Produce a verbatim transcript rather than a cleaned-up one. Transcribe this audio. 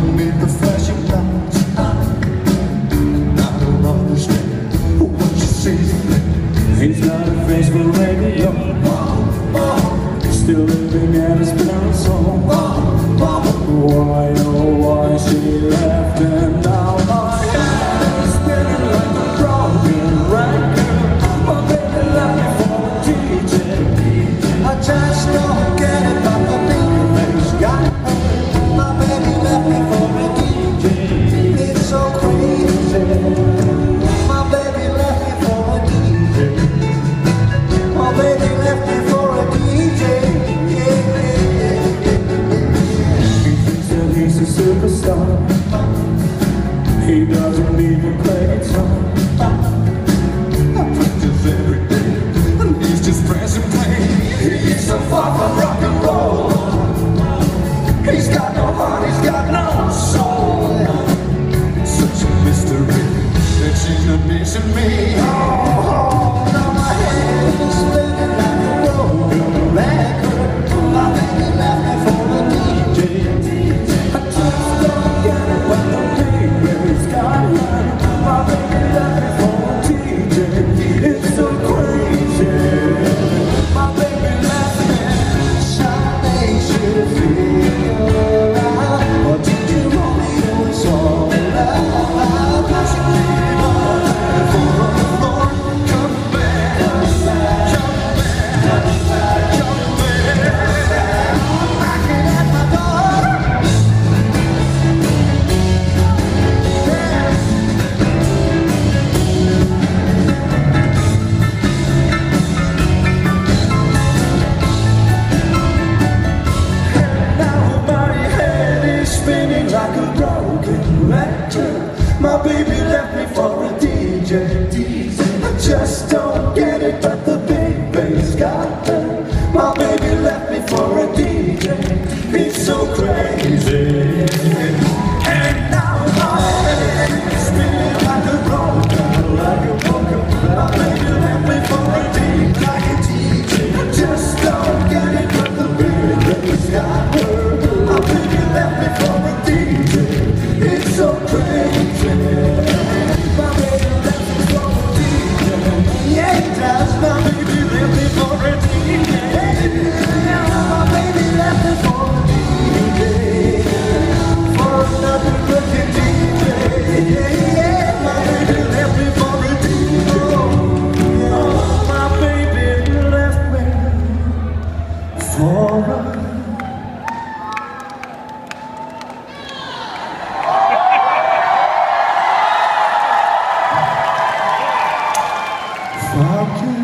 underneath the flashing lights. And I don't understand what you see. He's not a face for radio. Still living at his parents' home. Why, oh why she left, and now my head is spinning like a broken record. My baby left me for a D J. I just don't get it, but the baby's got her. My baby left me for a D J. It's so crazy. My baby left me for a D J. My baby left me for a D J. Yeah, yeah, yeah. He thinks that he's a superstar. He doesn't even play guitar. I practice every day, and he's just pressing play. He's so far from rock and roll. He's got no heart, he's got no soul. It's such a mystery that she's not missing me. Oh, now my head is spinning like a broken record. My baby left me for a D J. I just don't get it, but the baby's got her. My baby left me for a D J. It's so crazy. My baby left me. Someday she'll figure out. Or did you want me to it's all about? Cause you leave all that for the Lord. Come back, come back, come back, come back, come back. Knocking at my door. Now my head is spinning like a broken record. My baby left me for a D J. I just don't get it, but the big bass got her. My baby left me for a D J. It's so crazy. And now my head is spinning like a broken, like a broken record. My baby left me for a D J. Like a D J. I just don't get it, but the big bass got her. My baby left me for a D J. It's so crazy. My baby left me for a D J. Yeah, it does. My baby left me for a D J. My baby left me for a D J. For another looking D J. Yeah, yeah. My baby left me for a D J. Oh, my baby left me for a Fuck you.